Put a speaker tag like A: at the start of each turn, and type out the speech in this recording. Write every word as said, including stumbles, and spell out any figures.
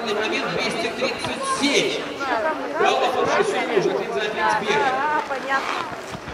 A: данный момент двести тридцать семь баллов от Жакеline Seifriedsberger.